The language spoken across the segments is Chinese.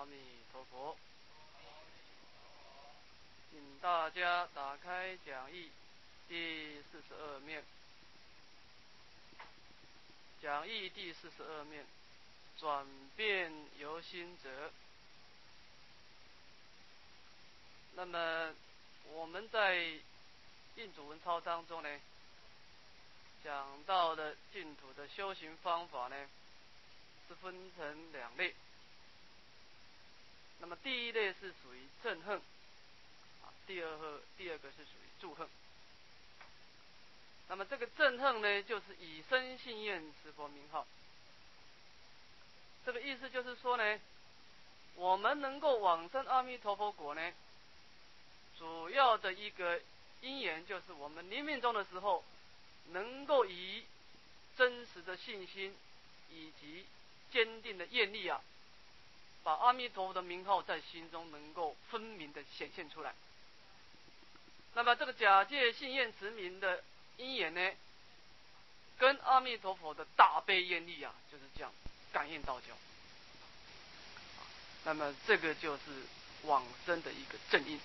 阿弥陀佛，请大家打开讲义第42面。讲义第42面，转变由心者。那么我们在印祖文钞当中呢，讲到的净土的修行方法呢，是分成两类。那么第一类是属于憎恨，第二个是属于祝恨。那么这个憎恨呢，就是以身信愿持佛名号。这个意思就是说呢，我们能够往生阿弥陀佛国呢，主要的一个因缘就是我们临命终的时候，能够以真实的信心以及坚定的愿力把阿弥陀佛的名号在心中能够分明的显现出来。那么这个假借信愿持名的因缘呢，跟阿弥陀佛的大悲愿力就是这样感应道交。那么这个就是往生的一个正因。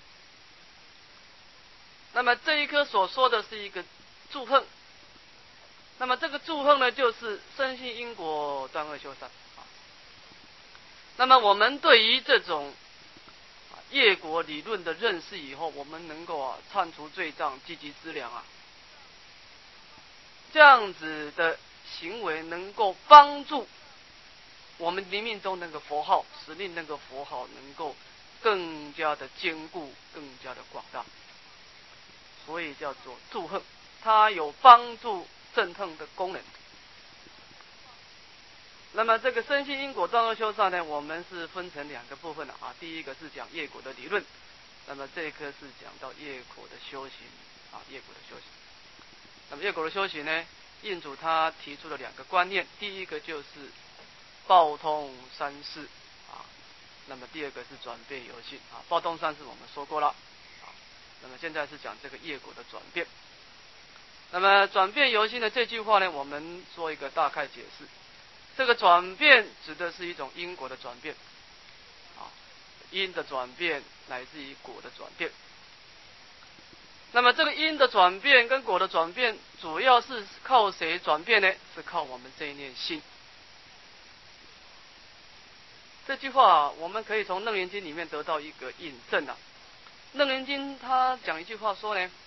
那么这一颗所说的是一个祝恨，那么这个祝恨呢，就是深信因果断恶修善。那么我们对于这种业果理论的认识以后，我们能够忏除罪障，积极资粮这样子的行为能够帮助我们临命中那个佛号，使令那个佛号能够更加的坚固，更加的广大，所以叫做祝恨，它有帮助憎恨的功能。那么这个深信因果断恶修善呢，我们是分成两个部分第一个是讲业果的理论，那么这一课是讲到业果的修行业果的修行。那么业果的修行呢，印祖他提出了两个观念，第一个就是报通三世那么第二个是转变由心报通三世我们说过了那么现在是讲这个业果的转变。那么转变由心的这句话呢，我们做一个大概解释。这个转变指的是一种因果的转变因的转变乃至于果的转变。那么这个因的转变跟果的转变，主要是靠谁转变呢？是靠我们这一念心。这句话我们可以从《楞严经》里面得到一个印证楞严经他讲一句话说呢，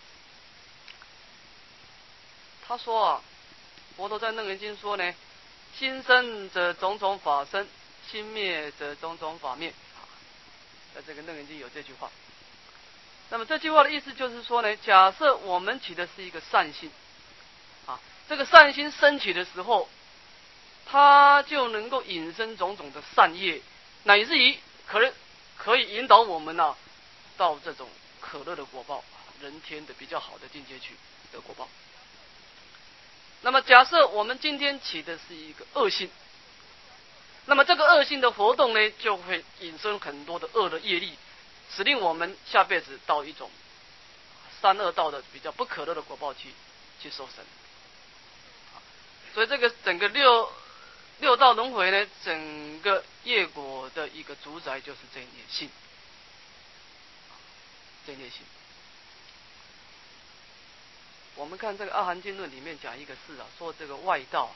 他说佛陀在楞严经说呢，心生则种种法生，心灭则种种法灭在这个楞严经有这句话。那么这句话的意思就是说呢，假设我们起的是一个善心这个善心升起的时候，它就能够引生种种的善业，乃至于可以引导我们到这种可乐的果报，人天的比较好的境界去的果报。那么假设我们今天起的是一个恶心，那么这个恶心的活动呢，就会引生很多的恶的业力，使令我们下辈子到一种三恶道的比较不可乐的果报去受生。所以这个整个六道轮回呢，整个业果的一个主宰就是这一念心，这一念心。我们看这个《阿含经论》里面讲一个事说这个外道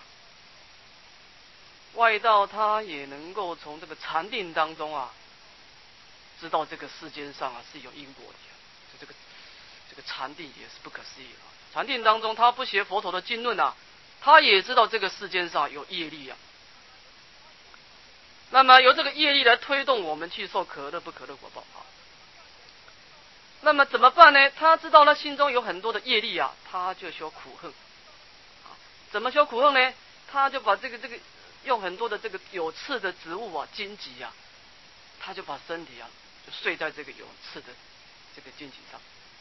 他也能够从这个禅定当中知道这个世间上是有因果的这个禅定也是不可思议禅定当中他不学佛陀的经论他也知道这个世间上有业力那么由这个业力来推动我们去受可乐不可乐果报那么怎么办呢？他知道他心中有很多的业力他就修苦恨怎么修苦恨呢？他就把这个用很多的这个有刺的植物荆棘他就把身体就睡在这个有刺的这个荆棘上，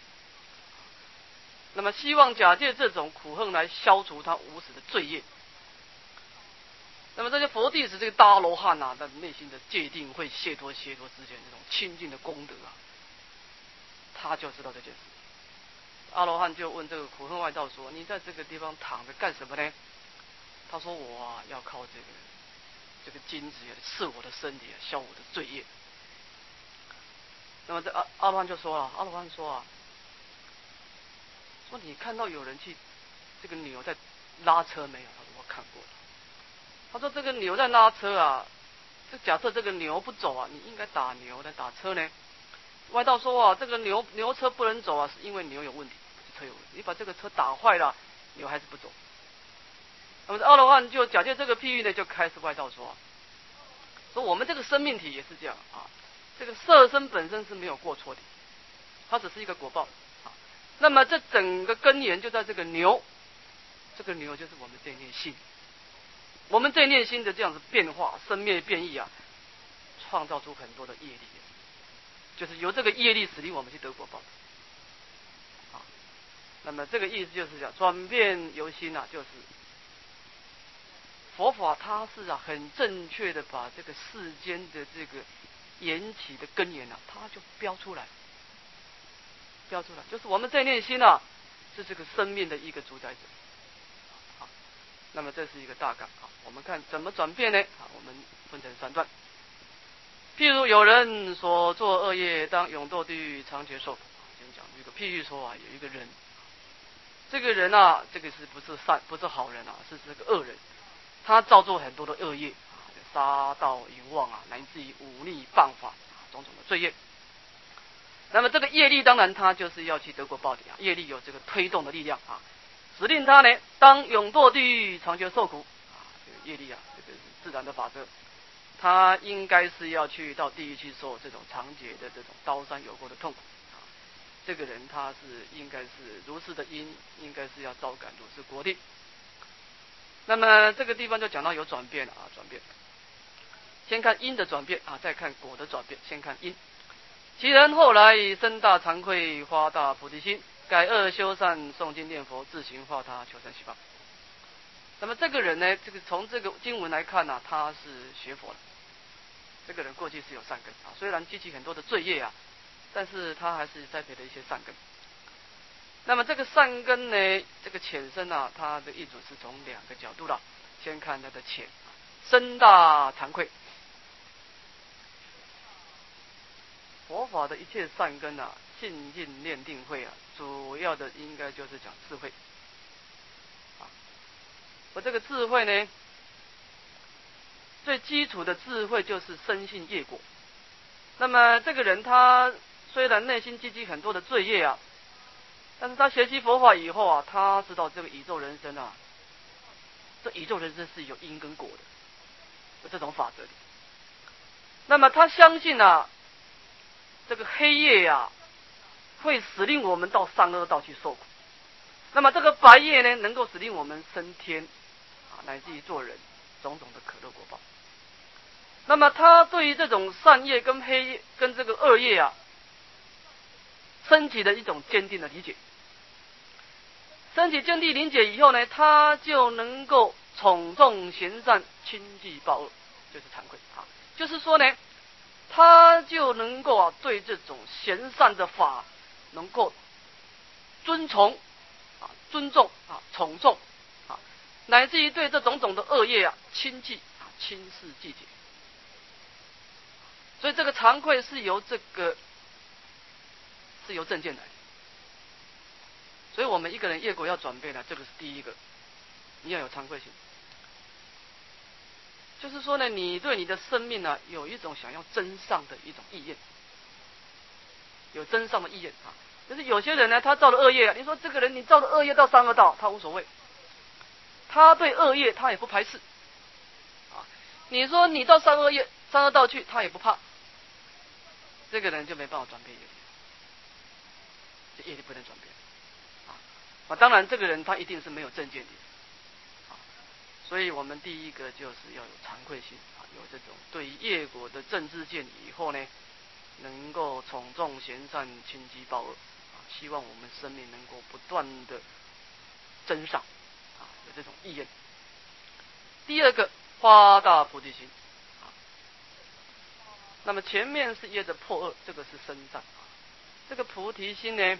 那么希望假借这种苦恨来消除他无始的罪业。那么这些佛弟子这个大阿罗汉他内心的戒定会解脱之间这种清净的功德他就知道这件事。阿罗汉就问这个苦恨外道说，你在这个地方躺着干什么呢？他说我要靠这个荆棘刺我的身体消我的罪业那么这阿罗汉就说了，阿罗汉说啊，说你看到有人去这个牛在拉车没有？他说我看过了。他说这个牛在拉车啊，这假设这个牛不走啊，你应该打牛来打车呢。外道说啊，这个牛车不能走啊，是因为牛有问题，不是车有问题。你把这个车打坏了，牛还是不走。那么阿罗汉就假借这个譬喻呢，就开始外道说，说我们这个生命体也是这样啊，这个色身本身是没有过错的，它只是一个果报啊。那么这整个根源就在这个牛，这个牛就是我们这一念心，我们这一念心的这样子变化、生灭变异啊，创造出很多的业力，就是由这个业力使令我们去得果报啊。那么这个意思就是讲，转变由心啊，就是佛法它是啊很正确的把这个世间的这个缘起的根源啊，它就标出来，就是我们这念心啊，是这个生命的一个主宰者。好，那么这是一个大纲啊。我们看怎么转变呢？啊，我们分成3段。譬如有人所作恶业，当永堕地狱常劫受苦。先讲这个譬喻说啊，有一个人，这个人啊，这个不是好人啊，是这个恶人。他造作很多的恶业啊，杀盗淫妄啊，乃至于忤逆谤法啊，种种的罪业。那么这个业力当然他就是要去得果报的啊，业力有这个推动的力量啊，使令他呢当永堕地狱长劫受苦啊。这个业力啊，这个是自然的法则，他应该是要去到地狱去受这种长劫的这种刀山有过的痛苦啊。这个人他是应该是如是的因，应该是要照感如是果的。那么这个地方就讲到有转变了啊，转变。先看因的转变啊，再看果的转变。先看因，其人后来生大惭愧，发大菩提心，改恶修善，诵经念佛，自行化他，求生西方。那么这个人呢，这个从这个经文来看呢，他是学佛的。这个人过去是有善根啊，虽然积起很多的罪业啊，但是他还是栽培了一些善根。那么这个善根呢，这个浅深啊，它的意思是从2个角度了。先看它的浅，深大惭愧。佛法的一切善根啊，信进念定慧啊，主要的应该就是讲智慧啊。我这个智慧呢，最基础的智慧就是深信业果。那么这个人他虽然内心积积很多的罪业啊，但是他学习佛法以后啊，他知道这个宇宙人生啊，这宇宙人生是有因跟果的，有这种法则的。那么他相信啊，这个黑夜啊，会使令我们到善恶道去受苦。那么这个白夜呢，能够使令我们升天啊，乃至于做人，种种的可乐果报。那么他对于这种善业跟黑夜跟这个恶业啊，升起的一种坚定的理解。升起坚定理解以后呢，他就能够从众行善，轻忌报恶，就是惭愧啊。就是说呢，他就能够啊，对这种贤善的法能够尊崇啊、尊重啊、宠重啊，乃至于对这种种的恶业啊轻忌啊、轻视忌解。所以这个惭愧是由正见来的。所以我们一个人业果要转变呢，这个是第一个，你要有惭愧心。就是说呢，你对你的生命呢，有一种想要增上的一种意愿，有增上的意愿啊。就是有些人呢，他造了恶业啊，你说这个人你造了恶业到善恶道，他无所谓，他对恶业他也不排斥啊。你说你到善恶道去，他也不怕，这个人就没办法转变业力，这业力不能转变。当然这个人他一定是没有正见的啊，所以我们第一个就是要有惭愧心啊，有这种对于业果的正知见以后呢，能够从众贤善，轻积报恶啊，希望我们生命能够不断的增上啊，有这种意愿。第二个发大菩提心啊，那么前面是业的破恶，这个是生善啊，这个菩提心呢，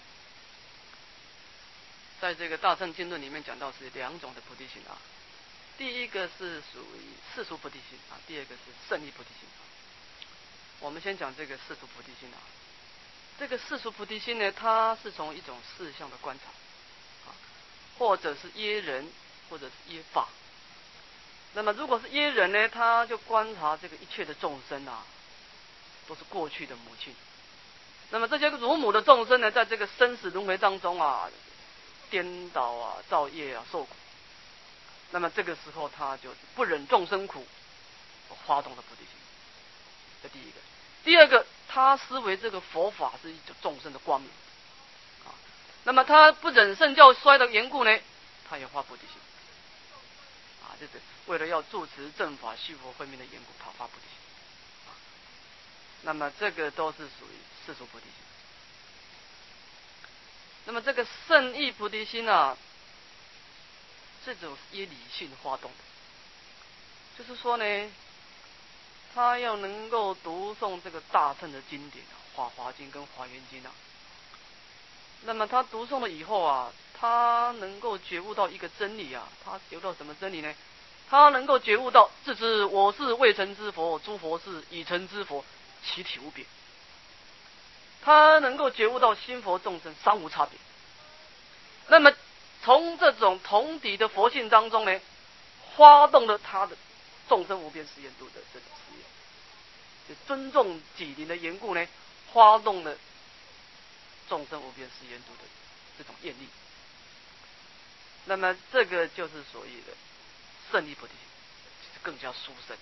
在这个大乘经论里面讲到是2种的菩提心啊，第一个是属于世俗菩提心啊，第二个是胜义菩提心。 我们先讲这个世俗菩提心啊。这个世俗菩提心呢，它是从一种事相的观察，或者是耶人，或者是耶法。那么如果是耶人呢，他就观察这个一切的众生啊，都是过去的母亲。那么这些乳母的众生呢，在这个生死轮回当中啊，颠倒啊，造业啊，受苦。那么这个时候他就不忍众生苦，发动了菩提心。这第一个。第二个，他思维这个佛法是一种众生的光明啊。那么他不忍圣教衰的缘故呢，他也发菩提心啊。这是为了要住持正法续佛慧命的缘故，他发菩提心啊。那么这个都是属于世俗菩提心。那么这个圣意菩提心啊，这种是以理性发动的，就是说呢，他要能够读诵这个大乘的经典啊，《法华经》跟《华严经》啊。那么他读诵了以后啊，他能够觉悟到一个真理啊。他觉悟到什么真理呢？他能够觉悟到自知我是未成之佛，诸佛是已成之佛，其体无别。他能够觉悟到心佛众生三无差别。那么从这种同体的佛性当中呢，发动了他的众生无边誓愿度的这种誓愿，就尊重己灵的缘故呢，发动了众生无边誓愿度的这种愿力。那么这个就是所谓的胜利菩提心，就是更加殊胜。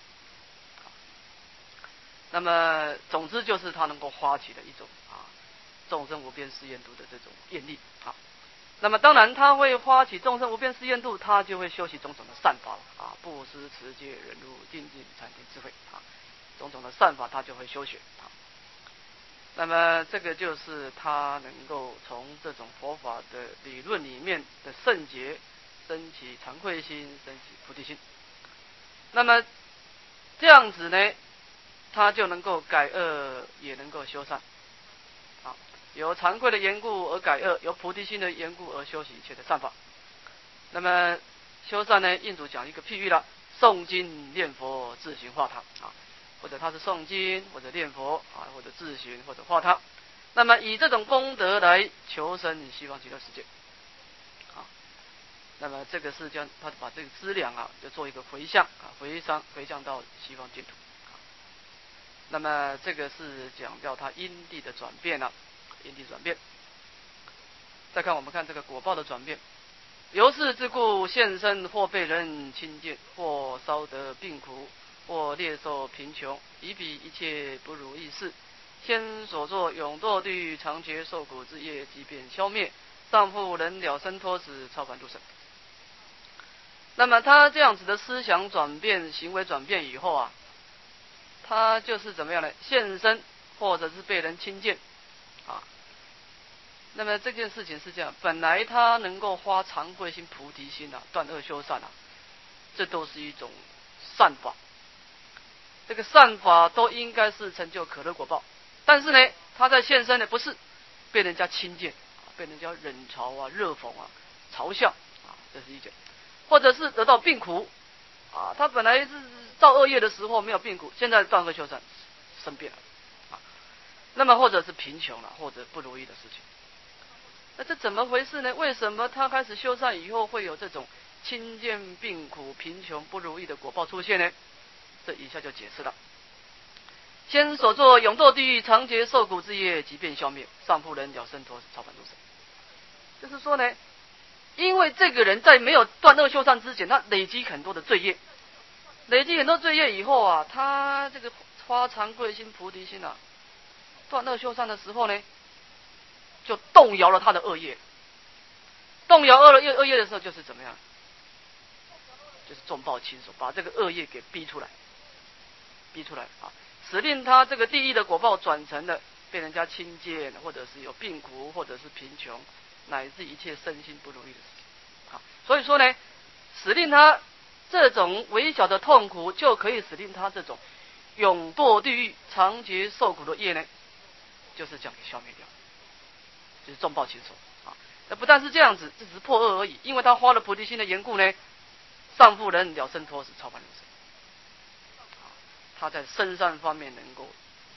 那么总之就是他能够发起的一种众生无边誓愿度的这种愿力啊。那么当然他会发起众生无边誓愿度，他就会修习种种的善法啊，布施、持戒、忍辱、精进、禅定、智慧啊，种种的善法他就会修学啊。那么这个就是他能够从这种佛法的理论里面的圣洁升起惭愧心，升起菩提心。那么这样子呢，他就能够改恶，也能够修善啊。有惭愧的缘故而改恶，有菩提心的缘故而修习一切的善法。那么修善呢，印主讲一个譬喻了：诵经念佛，自行化他啊。或者他是诵经，或者念佛啊，或者自行，或者化他。那么以这种功德来求生西方极乐世界啊。那么这个是将他把这个资粮啊，就做一个回向啊，回向到西方净土啊。那么这个是讲到他因地的转变了，因地转变。再看我们看这个果报的转变，由是之故，现身或被人轻贱，或烧得病苦，或猎受贫穷，以彼一切不如意事，先所作永堕地狱长劫受苦之业，即便消灭，上复能了生脱死，超凡入圣。那么他这样子的思想转变、行为转变以后啊，他就是怎么样呢？现身或者是被人轻贱啊。那么这件事情是这样，本来他能够发惭愧心、菩提心啊，断恶修善啊，这都是一种善法。这个善法都应该是成就可乐果报，但是呢，他在现身呢，不是被人家轻贱被人家冷嘲啊、热讽啊、嘲笑啊，这是一件；或者是得到病苦啊，他本来是造恶业的时候没有病苦，现在断恶修善生病了啊。那么或者是贫穷了，或者不如意的事情。那这怎么回事呢？为什么他开始修善以后会有这种轻贱、病苦、贫穷、不如意的果报出现呢？这以下就解释了。先所作永堕地狱长劫受苦之业，即便消灭，上复能了生脱死，超凡入圣。就是说呢，因为这个人在没有断恶修善之前，他累积很多的罪业，累积很多罪业以后啊，他这个发惭愧心、菩提心啊，断恶修善的时候呢，就动摇了他的恶业。动摇恶业的时候，就是怎么样？就是重报轻手，把这个恶业给逼出来啊，使令他这个地狱的果报转成了被人家轻贱，或者是有病苦，或者是贫穷，乃至一切身心不如意的事情啊。所以说呢，使令他这种微小的痛苦，就可以使令他这种永堕地狱长劫受苦的业呢，就是这样给消灭掉，就是重报轻手啊。那不但是这样子，这只是破恶而已，因为他花了菩提心的缘故呢，上复能了生脱死，超凡入圣。他在身上方面能够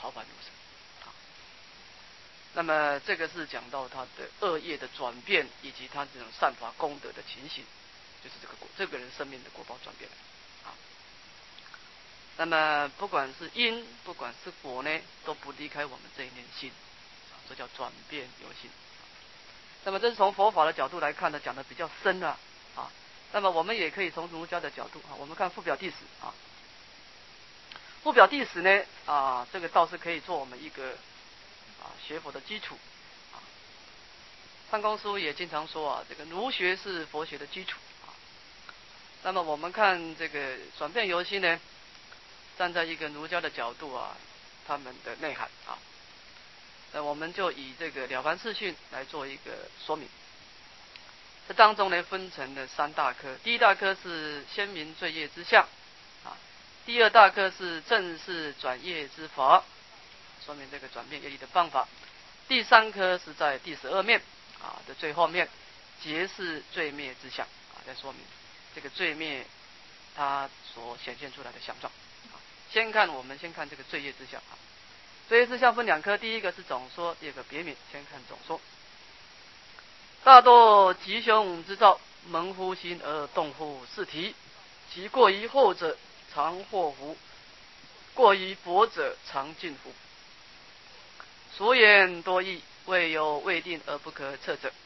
超凡入圣。那么这个是讲到他的恶业的转变，以及他这种善法功德的情形，就是这个人生命的果报转变了。那么不管是因，不管是果呢，都不离开我们这一念心，这叫转变由心。那么这是从佛法的角度来看呢，讲的比较深了啊。那么我们也可以从儒家的角度啊，我们看附表第10啊。附表第10呢这个倒是可以做我们一个学佛的基础啊。三公书也经常说这个儒学是佛学的基础啊。那么我们看这个转变由心呢，站在一个儒家的角度他们的内涵啊。那我们就以这个《了凡四训》来做一个说明。这当中呢，分成了3大科。第一大科是先明罪业之相第二大科是正视转业之法，说明这个转变业力的方法。第3科是在第12面的最后面，结是罪灭之相在说明这个罪灭它所显现出来的相状。我们先看这个罪业之相罪业之相分2科，第一个是总说，第二个别名。先看总说。大多吉凶之兆，萌乎心而动乎事体，其过于后者常祸福，过于薄者常尽福。所言多义，未有未定而不可测者。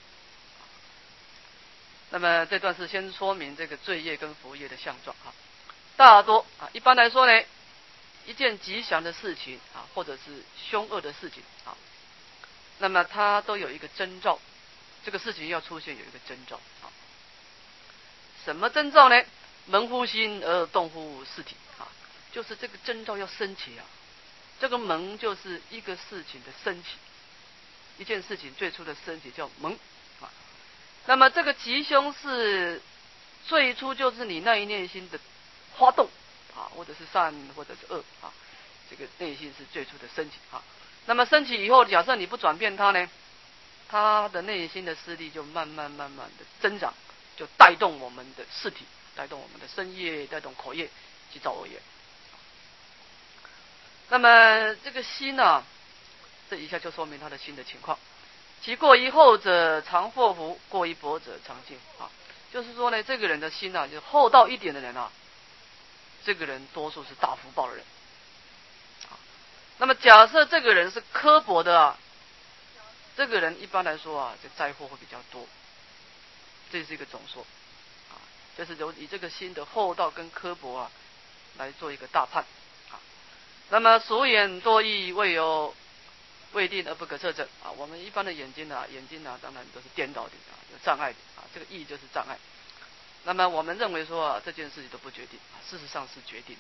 那么这段是先说明这个罪业跟福业的相状大多一般来说呢，一件吉祥的事情或者是凶恶的事情那么它都有一个征兆，这个事情要出现有一个征兆什么征兆呢？萌乎心而动乎事体就是这个征兆要升起这个萌就是一个事情的升起，一件事情最初的升起叫萌那么这个吉凶是最初就是你那一念心的发动或者是善或者是恶这个内心是最初的升起那么升起以后，假设你不转变它呢，它的内心的势力就慢慢的增长，就带动我们的事体，带动我们的身业，带动口业去造恶业。那么这个心这一下就说明他的心的情况。其过于后者常祸福，过于薄者常尽福就是说呢，这个人的心就是厚道一点的人这个人多数是大福报的人那么假设这个人是刻薄的这个人一般来说这灾祸会比较多。这是一个总说就是以这个心的厚道跟刻薄来做一个大判那么所言多义，未有未定而不可测者我们一般的眼睛当然都是颠倒的有障碍的这个义就是障碍。那么我们认为说这件事情都不决定事实上是决定的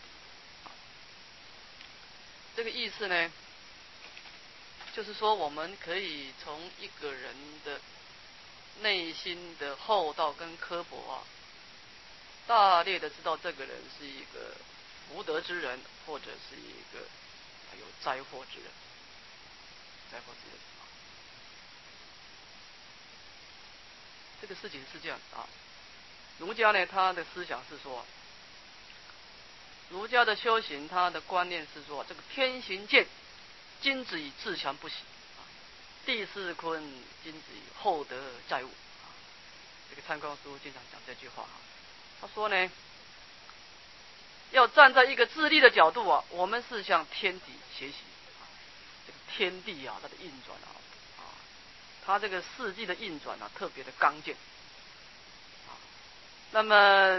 这个意思呢，就是说我们可以从一个人的内心的厚道跟刻薄大略的知道这个人是一个福德之人，或者是一个有灾祸之人。这个事情是这样儒家呢，他的思想是说，儒家的修行，他的观念是说，这个天行健，君子以自强不息地势坤，君子以厚德载物这个参公书经常讲这句话他说呢，要站在一个自利的角度我们是向天地学习这个天地它的运转它这个世纪的运转特别的刚健那么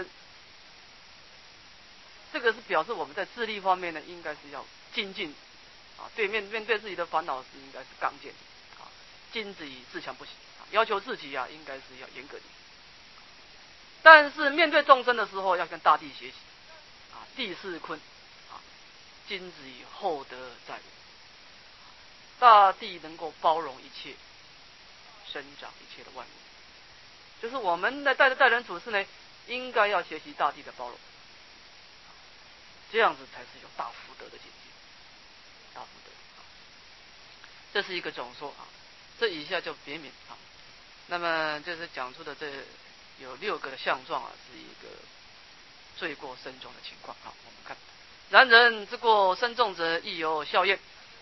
这个是表示我们在自利方面呢，应该是要精进面对自己的烦恼是应该是刚健君子以自强不息要求自己应该是要严格的。但是面对众生的时候，要跟大地学习地势坤君子以厚德载物大地能够包容一切，生长一切的万物。就是我们在待人处事呢，应该要学习大地的包容，这样子才是有大福德的境界。大福德这是一个总说这以下就别名那么就是讲出的这有6个的相状是一个罪过深重的情况我们看，然人之过深重者，亦有效验。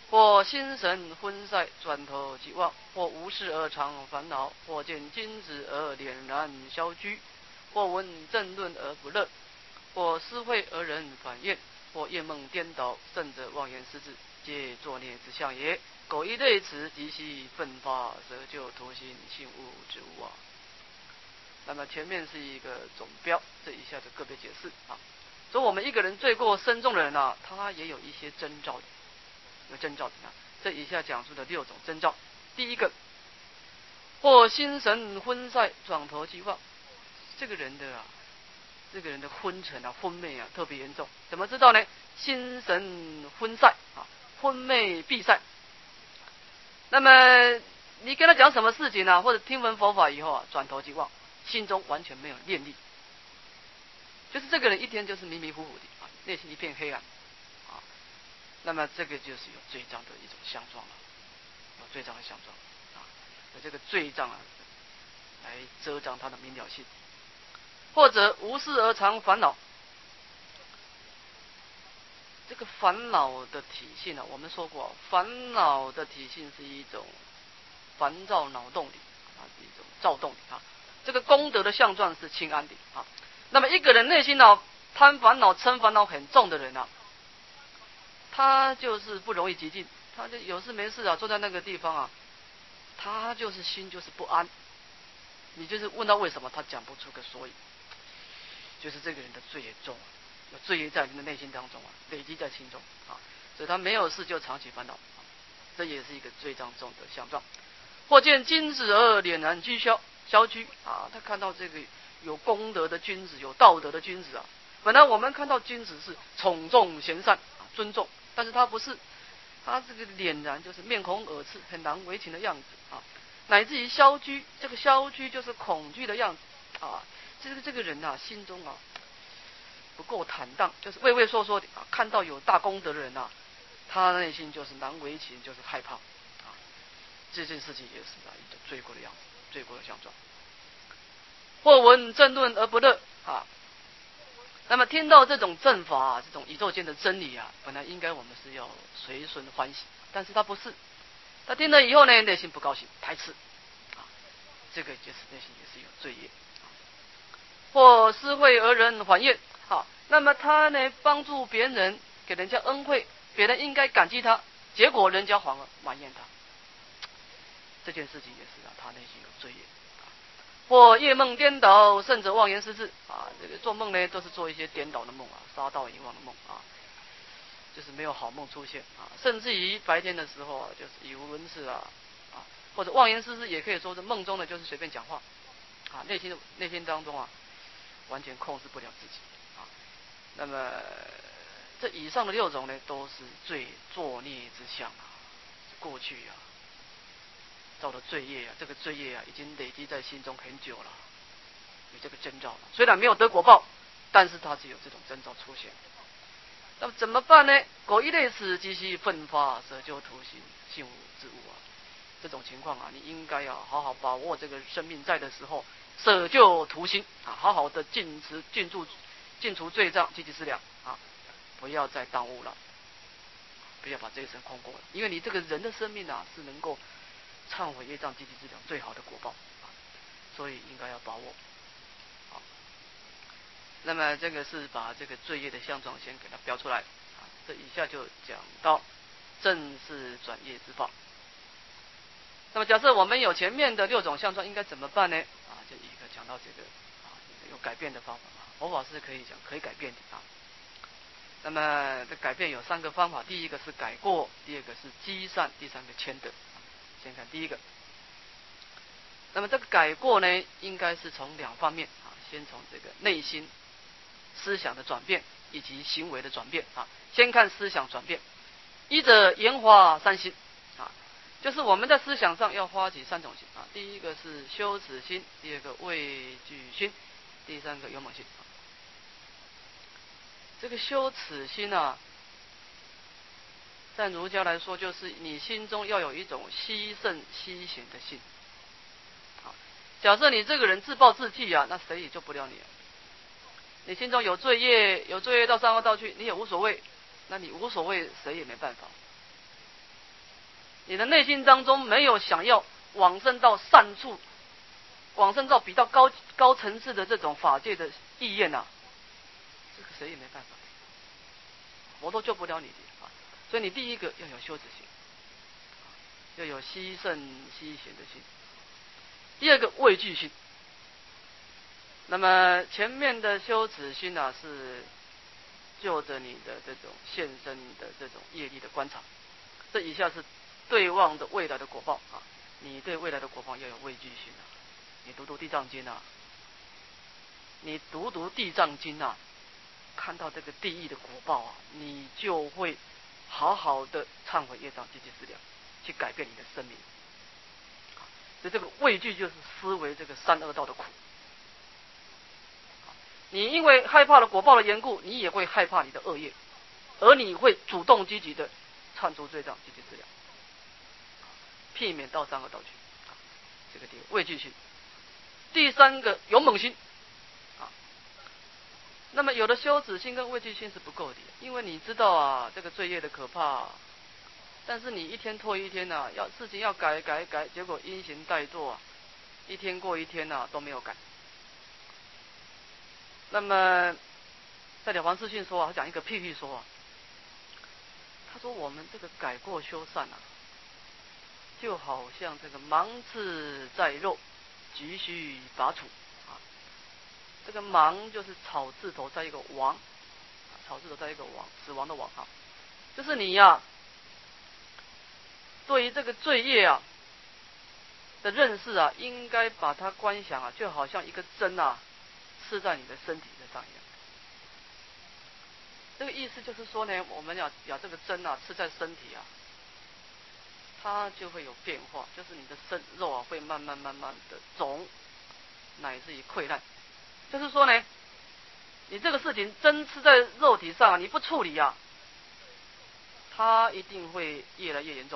或心神昏塞，转头即忘；或无事而常烦恼；或见金子而俨然消居；或闻正论而不乐；或思会而人反厌；或夜梦颠倒，甚者妄言失志，皆作孽之相也。苟一类此，即悉奋发舍救图心，性物之物啊。那么前面是一个总标，这一下就个别解释啊。所以我们一个人罪过深重的人啊，他也有一些征兆的，有征兆怎么样？这以下讲述的6种征兆。第一个，或心神昏塞，转头即忘。这个人的昏沉啊、昏昧啊，特别严重。怎么知道呢？心神昏塞啊，昏昧闭塞。那么你跟他讲什么事情啊，或者听闻佛法以后啊，转头即忘，心中完全没有念力，就是这个人一天就是迷迷糊糊的啊，内心一片黑暗啊。那么这个就是有罪障的一种相状了，有罪障的相状啊，有这个罪障啊，来遮障他的明了性。或者无事而常烦恼，这个烦恼的体性啊，我们说过，烦恼的体性是一种烦躁脑动力啊，一种躁动力啊。这个功德的相状是清安的啊。那么一个人内心呢，贪烦恼、嗔烦恼很重的人啊，他就是不容易极静，他就有事没事啊，坐在那个地方啊，他就是心就是不安。你就是问他为什么，他讲不出个所以。就是这个人的罪业重啊，有罪业在你的内心当中啊，累积在心中啊，所以他没有事就常起烦恼，这也是一个罪障重的相状。或见君子而俨然消居啊，他看到这个有功德的君子，有道德的君子啊，本来我们看到君子是宠重贤善啊，尊重，但是他不是，他这个俨然就是面红耳赤，很难为情的样子啊，乃至于消居，这个消居就是恐惧的样子啊。这个人啊，心中啊不够坦荡，就是畏畏缩缩的啊。看到有大功德的人啊，他内心就是难为情，就是害怕啊。这件事情也是啊一种罪过的样子，罪过的相状。或闻正论而不乐啊，那么听到这种正法啊，这种宇宙间的真理啊，本来应该我们是要随顺欢喜，但是他不是，他听了以后呢，内心不高兴，排斥啊，这个就是内心也是有罪业。或施惠而人还厌，好，那么他呢帮助别人，给人家恩惠，别人应该感激他，结果人家反而埋怨他，这件事情也是啊，他内心有罪业。或夜梦颠倒，甚者妄言失志啊，这个做梦呢都是做一些颠倒的梦啊，杀盗淫妄的梦啊，就是没有好梦出现啊，甚至于白天的时候啊，就是语无伦次啊，或者妄言失志，也可以说是梦中的就是随便讲话啊，内心当中啊。完全控制不了自己啊。那么这以上的6种呢，都是作孽之相啊。过去啊，造的罪业啊，这个罪业啊，已经累积在心中很久了，有这个征兆了。虽然没有得果报，但是它是有这种征兆出现。那么怎么办呢？苟一类此，即悉奋发舍救图心，性物之物啊。这种情况啊，你应该要好好把握这个生命在的时候。舍救图心啊，好好的尽除罪障，积极思量啊，不要再耽误了，不要把这一生空过了。因为你这个人的生命啊，是能够忏悔业障、积极思量最好的果报啊，所以应该要把握。好，那么这个是把这个罪业的相状先给它标出来啊。这以下就讲到正是转业之报。那么假设我们有前面的6种相状，应该怎么办呢？啊，就一个讲到这个啊，有改变的方法啊，佛法是可以改变的啊。那么这改变有3个方法，第一个是改过，第二个是积善，第3个谦德。先看第一个。那么这个改过呢，应该是从2方面啊，先从这个内心思想的转变以及行为的转变啊。先看思想转变，一者研华3心。就是我们在思想上要发起3种心啊，第一个是羞耻心，第二个畏惧心，第3个勇猛心。这个羞耻心啊，在儒家来说，就是你心中要有一种惜胜惜贤的心。假设你这个人自暴自弃啊，那谁也救不了你啊。你心中有罪业到3恶道去，你也无所谓，那你无所谓，谁也没办法。 你的内心当中没有想要往生到善处，往生到比较高层次的这种法界的意愿啊，这个谁也没办法，佛都救不了你的啊。所以你第一个要有羞耻心，要有惜胜惜贤的心。第二个畏惧心。那么前面的羞耻心啊，是就着你的这种现身的这种业力的观察，这以下是对望的未来的果报啊。你对未来的果报要有畏惧心啊。你读地藏经啊，你读地藏经啊，看到这个地狱的果报啊，你就会好好的忏悔业障，积极思量，去改变你的生命。所以这个畏惧就是思维这个三恶道的苦。你因为害怕了果报的缘故，你也会害怕你的恶业，而你会主动积极的忏除罪障，积极思量，避免到三恶道去。这个第二畏惧心。第三个勇猛心啊。那么有的羞耻心跟畏惧心是不够的，因为你知道啊这个罪业的可怕，但是你一天拖一天啊，事情要改，结果因循怠惰啊，一天过一天啊都没有改。那么在《了凡四训》说啊，他讲一个譬喻说啊，他说我们这个改过修善啊，就好像这个芒刺在肉，急需拔除啊。这个芒就是草字头在一个亡，草字头在一个亡，死亡的亡啊。就是你呀，对于这个罪业啊的认识啊，应该把它观想啊，就好像一个针啊，刺在你的身体上一样。这个意思就是说呢，我们要这个针啊刺在身体啊，它就会有变化，就是你的肉啊会慢慢的肿，乃至于溃烂。就是说呢，你这个事情针刺在肉体上啊，你不处理啊，它一定会越来越严重。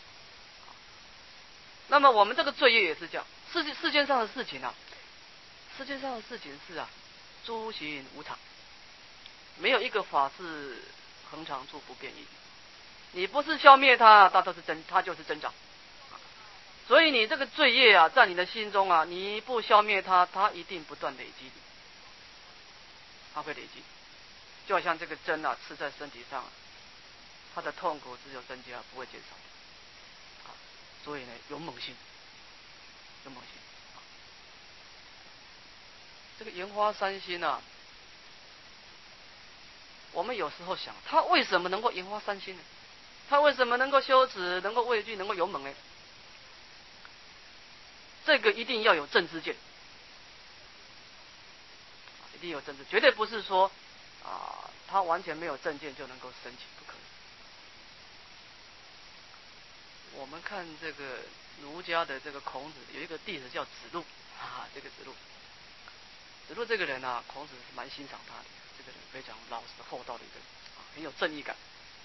那么我们这个罪业也是这样，世界上的事情啊，世界上的事情是啊，诸行无常，没有一个法是恒常住不变异。你不是消灭它，它就是增长。所以你这个罪业啊，在你的心中啊，你不消灭它，它一定不断累积，它会累积。就好像这个针啊，刺在身体上，它的痛苦只有增加，不会减少。所以呢，勇猛心，勇猛心。这个莲花三心啊，我们有时候想，他为什么能够莲花三心呢？他为什么能够羞耻，能够畏惧，能够勇猛呢？这个一定要有正知见，一定有正知，绝对不是说他完全没有正见就能够升起，不可能。我们看这个儒家的这个孔子有一个弟子叫子路这个子路这个人啊，孔子是蛮欣赏他的，这个人非常老实厚道的一个人很有正义感。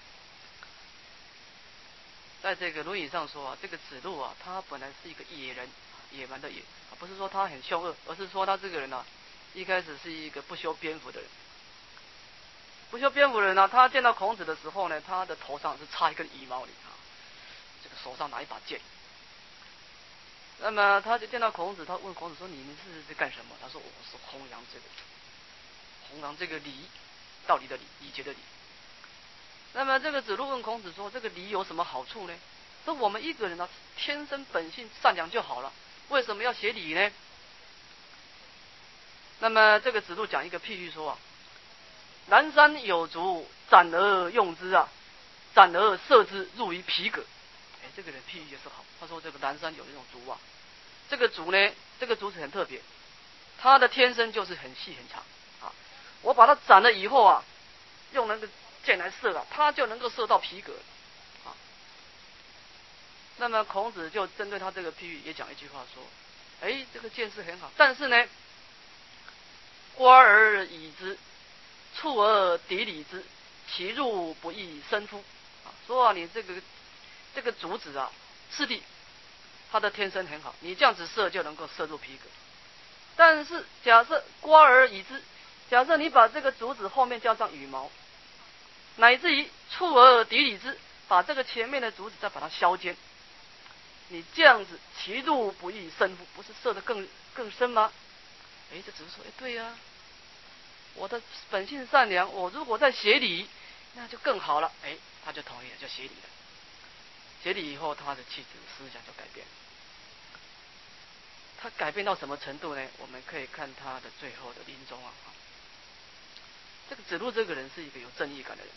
在这个《论语》上说啊，这个子路啊，他本来是一个野人，野蛮的野不是说他很凶恶，而是说他这个人啊，一开始是一个不修边幅的人。不修边幅的人啊，他见到孔子的时候呢，他的头上是插一根羽毛的这个手上拿一把剑。那么他就见到孔子，他问孔子说：“你们是干什么？”他说：“我是弘扬这个礼，道理的礼，礼节的礼。”那么这个子路问孔子说：“这个礼有什么好处呢？”说我们一个人啊，天生本性善良就好了，为什么要学礼呢？那么这个子路讲一个譬喻说啊，南山有竹，斩而用之啊，斩而射之，入于皮革。这个人譬喻也是好。他说这个南山有一种竹啊，这个竹呢，这个竹子很特别，它的天生就是很细很长我把它斩了以后啊，用那个箭来射它就能够射到皮革那么孔子就针对他这个譬喻也讲一句话说：这个箭是很好，但是呢，刮而已之，触而敌礼之，其入不亦生乎？说你这个竹子啊，是的，它的天生很好，你这样子射就能够射入皮革。但是假设刮而已之，假设你把这个竹子后面加上羽毛，乃至于触而敌礼之，把这个前面的竹子再把它削尖你这样子其路不易深乎？不是设得更深吗？这只是说，对呀，我的本性善良，我如果在学理，那就更好了。他就同意了，就学理了。学理以后，他的气质思想就改变了。他改变到什么程度呢？我们可以看他的最后的临终啊。这个子路这个人是一个有正义感的人，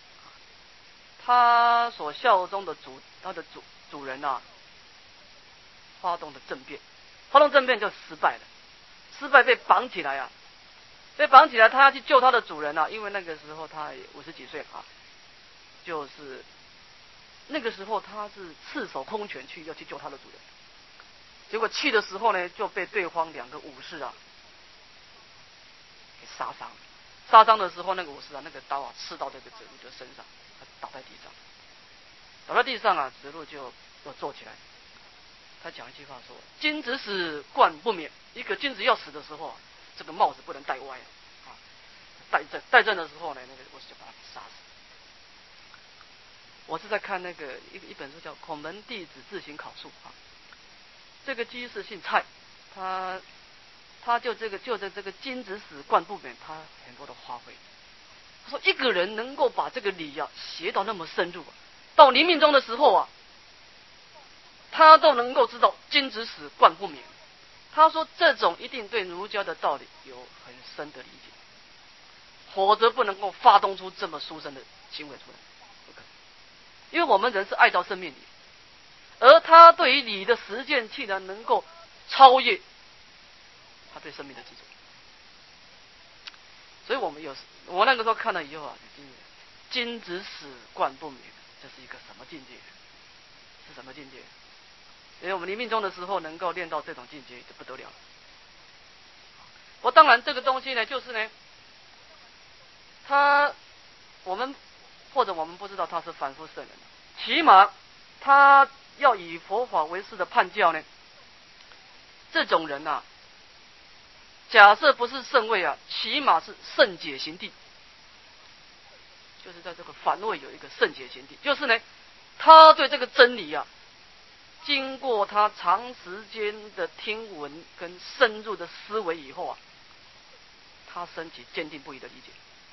他所效忠的他的主人啊，发动的政变，就失败了，失败被绑起来啊，被绑起来，他要去救他的主人啊，因为那个时候他也50几岁啊，就是那个时候他是赤手空拳要去救他的主人，结果去的时候呢，就被对方2个武士啊给杀伤了。杀伤的时候，那个武士啊，那个刀啊刺到这个子路的身上，他倒在地上。倒在地上啊，子路就又坐起来。他讲一句话说：“君子死，冠不免。”一个君子要死的时候，这个帽子不能戴歪啊。戴正的时候呢，那个武士就把他给杀死。我是在看那个一本书叫《孔门弟子自行考述》啊。这个居士姓蔡，他就这个君子死，冠不免，他很多的发挥。他说一个人能够把这个理啊学到那么深入啊，到临命终的时候啊，他都能够知道君子死，冠不免。他说这种一定对儒家的道理有很深的理解，否则不能够发动出这么殊胜的行为出来，不可能。因为我们人是爱到生命理，而他对于理的实践气呢，能够超越他对生命的执着。所以我那个时候看了以后啊，君子死，冠不免，这是一个什么境界？是什么境界？因为我们临命终的时候能够练到这种境界就不得了了。当然这个东西呢，就是呢，我们不知道他是凡夫圣人，起码他要以佛法为师的判教呢，这种人啊，假设不是圣位啊，起码是圣解行地，就是在这个反位有一个圣解行地，就是呢，他对这个真理啊，经过他长时间的听闻跟深入的思维以后啊，他升起坚定不移的理解，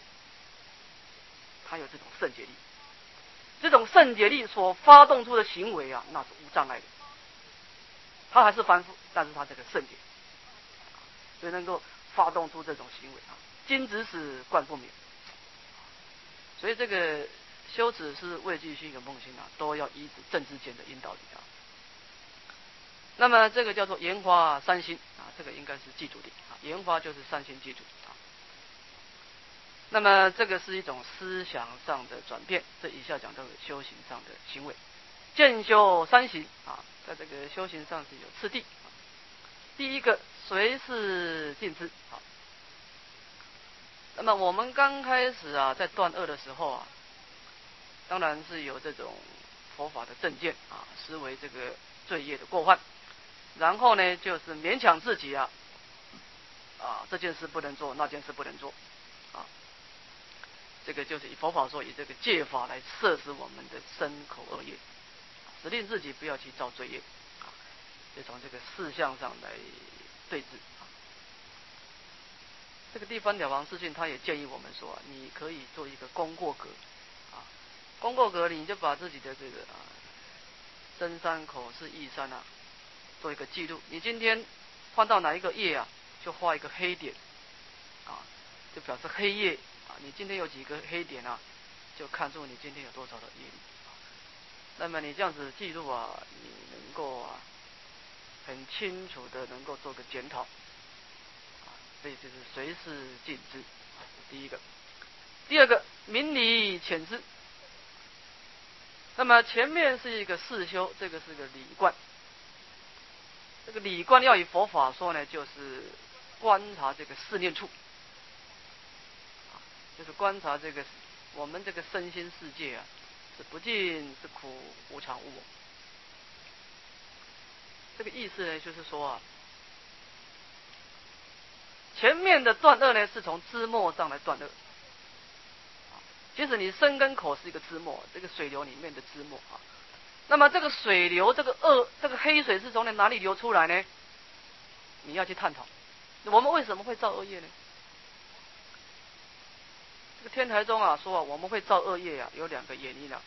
他有这种圣解力，这种圣解力所发动出的行为啊，那是无障碍的。他还是凡夫，但是他这个圣解，所以能够发动出这种行为啊，君子死，冠不免。所以这个修持是畏惧心跟梦心啊，都要依止正知见的引导力啊。那么这个叫做研华三心啊，这个应该是记住的啊，研华就是三心记住啊。那么这个是一种思想上的转变，这以下讲到修行上的行为，渐修三行啊，在这个修行上是有次第啊。第一个随事尽知啊。那么我们刚开始啊，在断恶的时候啊，当然是有这种佛法的正见啊，思维这个罪业的过患，然后呢，就是勉强自己啊，这件事不能做，那件事不能做，啊，这个就是以佛法说，以这个戒法来摄持我们的身口恶业，使令自己不要去造罪业，啊，就从这个事项上来对治。这个地方了王世训他也建议我们说，你可以做一个功过格，啊，功过格你就把自己的这个身三口是意三啊，做一个记录。你今天换到哪一个页啊，就画一个黑点，啊，就表示黑夜啊。你今天有几个黑点啊，就看出你今天有多少的业力。那么你这样子记录啊，你能够啊很清楚的能够做个检讨。所以就是随事尽知，第一个。第二个，明理浅知。那么前面是一个事修，这个是个理观。这个理观要以佛法说呢，就是观察这个四念处，就是观察这个我们这个身心世界啊，是不净，是苦，无常，无我。这个意思呢，就是说啊，前面的断恶呢，是从枝末上来断恶。其实你身跟口是一个枝末，这个水流里面的枝末啊。 那么这个水流，这个黑水是从哪里流出来呢？你要去探讨，我们为什么会造恶业呢？这个天台宗啊说啊，我们会造恶业啊，有2个原因啊，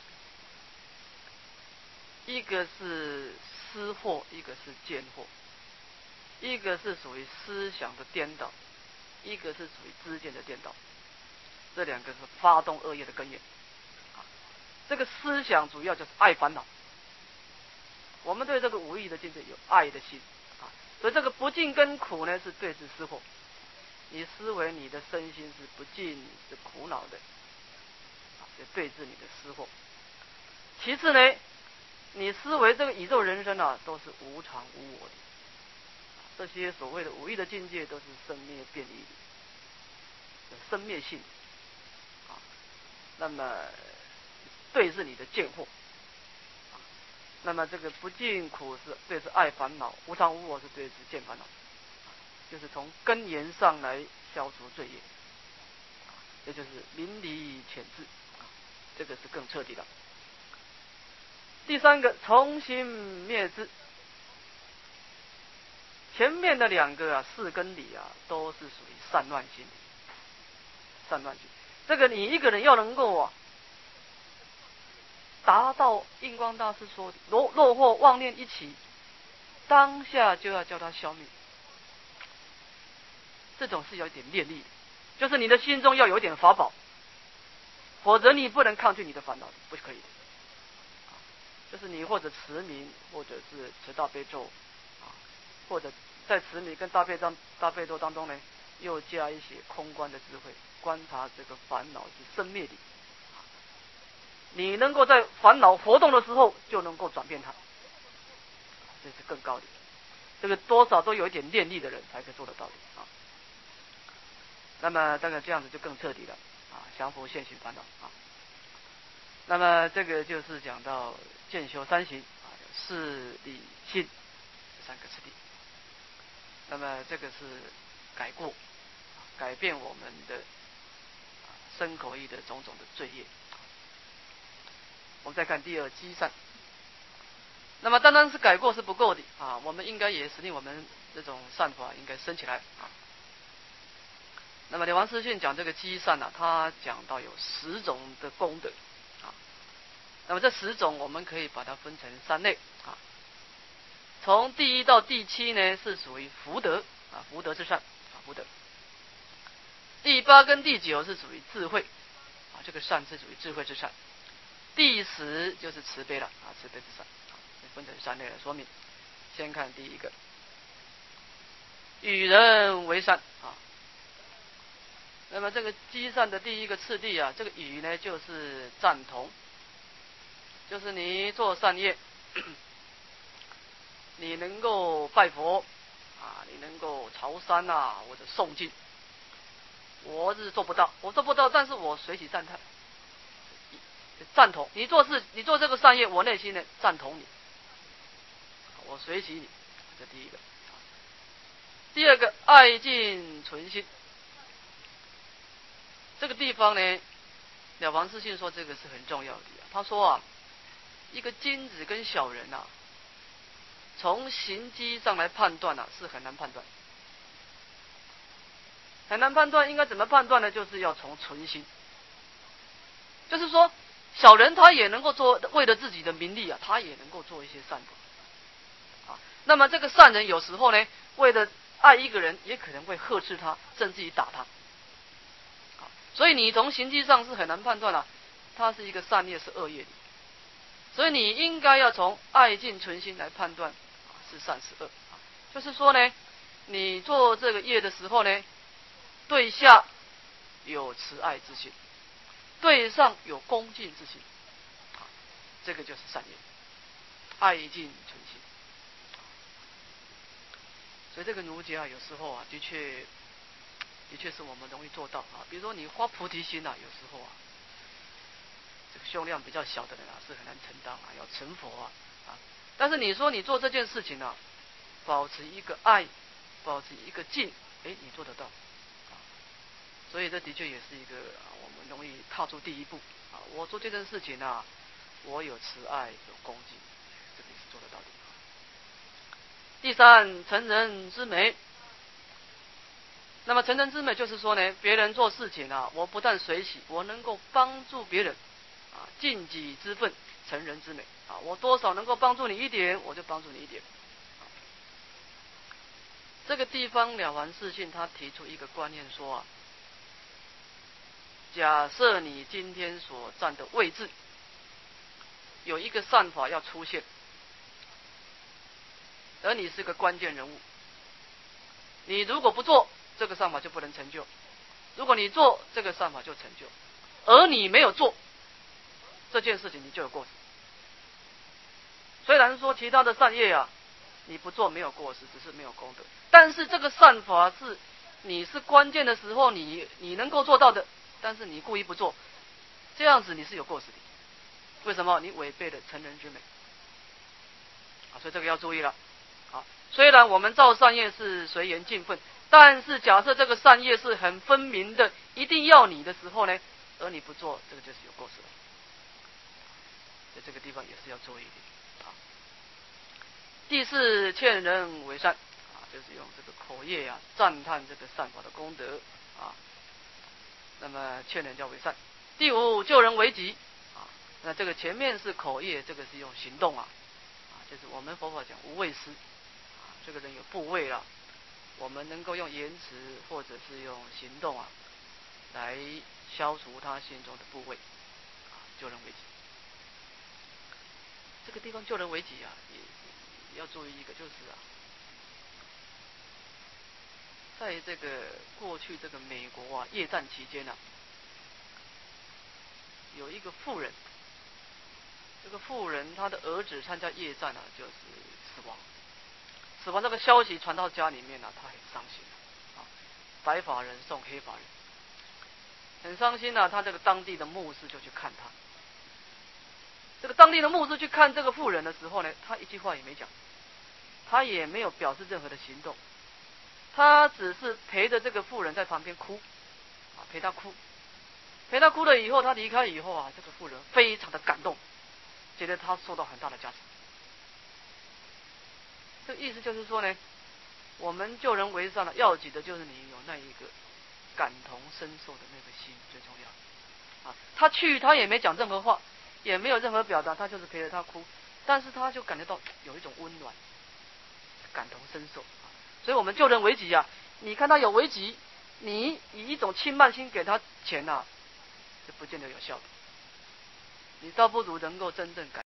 一个是思惑，一个是见惑，一个是属于思想的颠倒，一个是属于知见的颠倒，这2个是发动恶业的根源。这个思想主要就是爱烦恼，我们对这个无义的境界有爱的心啊，所以这个不净跟苦呢是对治思惑。你思维你的身心是不净是苦恼的，就对治你的思惑。其次呢，你思维这个宇宙人生啊，都是无常无我的，这些所谓的无义的境界都是生灭变异的，生灭性啊。那么对治你的见惑，那么这个不净苦是对治爱烦恼，无常无我是对治见烦恼，就是从根源上来消除罪业，这就是明理浅智，这个是更彻底的。第3个，从心灭智。前面的2个啊，事跟理啊，都是属于散乱心理，散乱心。这个你一个人要能够啊，达到印光大师说的若惑妄念一起，当下就要叫它消灭。这种是有点念力的，就是你的心中要有点法宝，否则你不能抗拒你的烦恼，不可以的。就是你或者持名，或者是持大悲咒，或者在持名跟大悲咒当中呢，又加一些空观的智慧，观察这个烦恼是生灭的。你能够在烦恼活动的时候，就能够转变它，这是更高的。这个多少都有一点念力的人才可以做得到的啊。那么大概这样子就更彻底了啊，降伏现行烦恼啊。那么这个就是讲到见修3行啊，事理信这3个次第。那么这个是改过，改变我们的身口意的种种的罪业。我们再看第2，积善。那么单单是改过是不够的啊，我们应该也使令我们这种善法应该升起来啊。那么刘王思训讲这个积善啊，他讲到有10种的功德啊。那么这10种我们可以把它分成3类啊。从第1到第7呢是属于福德啊，福德之善啊，福德。第8跟第9是属于智慧啊，这个善是属于智慧之善。第10就是慈悲了啊，慈悲之善啊，分成3类来说明。先看第1个，与人为善啊。那么这个积善的第1个次第啊，这个与呢就是赞同，就是你做善业，你能够拜佛啊，你能够朝山啊，或者诵经，我是做不到，但是我随喜赞叹，赞同你做事，你做这个善业，我内心呢赞同你，我随喜你，这第1个。第2个，爱敬存心。这个地方呢，了凡四训说这个是很重要的。他说啊，一个君子跟小人啊，从行机上来判断啊，是很难判断。很难判断，应该怎么判断呢？就是要从存心。就是说，小人他也能够做，为了自己的名利啊，他也能够做一些善法。啊，那么这个善人有时候呢，为了爱一个人，也可能会呵斥他，甚至于打他。所以你从行迹上是很难判断啊，它是一个善业是恶业的，所以你应该要从爱敬存心来判断是善是恶。就是说呢，你做这个业的时候呢，对下有慈爱之心，对上有恭敬之心，这个就是善业，爱敬存心。所以这个儒家有时候啊，的确是我们容易做到啊。比如说你发菩提心啊，有时候啊，这个胸量比较小的人啊，是很难承担啊，要成佛啊。但是你说你做这件事情啊，保持一个爱，保持一个敬，你做得到啊。所以这的确也是一个我们容易踏出第一步啊。我做这件事情啊， 我有慈爱，有恭敬，这个也是做得到的。第三，成人之美。那么成人之美就是说呢，别人做事情啊，我不但随喜，我能够帮助别人啊，尽己之分，成人之美啊，我多少能够帮助你一点，我就帮助你一点。这个地方了凡四训他提出一个观念说啊，假设你今天所站的位置有一个善法要出现，而你是个关键人物，你如果不做，这个善法就不能成就；如果你做，这个善法就成就。而你没有做这件事情，你就有过失。虽然说其他的善业啊，你不做没有过失，只是没有功德。但是这个善法是你是关键的时候你能够做到的，但是你故意不做，这样子你是有过失的。为什么？你违背了成人之美啊，所以这个要注意了。啊，虽然我们造善业是随缘尽分，但是假设这个善业是很分明的，一定要你的时候呢，而你不做，这个就是有过失了。在这个地方也是要注意的。啊，第四，劝人为善啊，就是用这个口业啊赞叹这个善法的功德啊，那么劝人家为善。第五，救人为己啊，那这个前面是口业，这个是用行动啊，就是我们佛法讲无畏施啊，这个人有怖畏了，我们能够用言辞或者是用行动啊，来消除他心中的怖畏啊，救人为己。这个地方救人为己啊，也要注意一个，就是啊，在这个过去这个美国啊夜战期间啊，有一个妇人，这个妇人她的儿子参加夜战啊，就是死亡。死亡这个消息传到家里面啊，她很伤心啊，白发人送黑发人，很伤心啊。他这个当地的牧师就去看他。这个当地的牧师去看这个妇人的时候呢，他一句话也没讲，他也没有表示任何的行动，他只是陪着这个妇人在旁边哭，啊，陪她哭，陪她哭了以后，他离开以后啊，这个妇人非常的感动，觉得他受到很大的加持。这个意思就是说呢，我们救人为善了，要紧的就是你有那一个感同身受的那个心最重要。啊，他也没讲任何话，也没有任何表达，他就是陪着他哭，但是他就感觉到有一种温暖，感同身受啊。所以我们救人为己啊，你看他有危急，你以一种轻慢心给他钱啊，是不见得有效的。你倒不如能够真正感